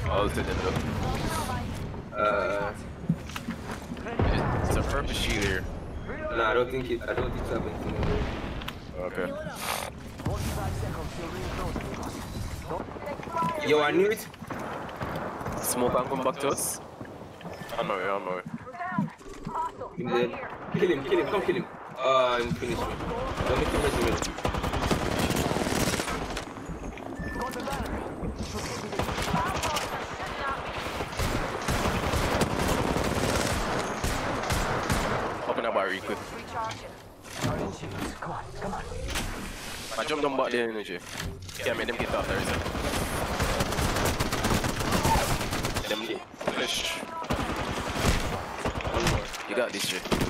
ulted him though. It's a purple shield here. No, I don't think it's happening to me. Okay. Yo, I knew it. Smoke and come back to us. I know it, I know it. He's dead. Kill him, come kill him. I'm finished. Don't make him miss me. Open up real quick. Come on. I jumped on back there, energy. Can't make them get off there, is it? Them flesh. You got this shit.